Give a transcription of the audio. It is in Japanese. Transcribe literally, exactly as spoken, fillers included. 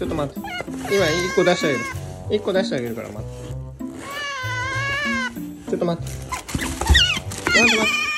ちょっと待って。今一個出してあげる。一個出してあげるから待って。ちょっと待って。待って待って。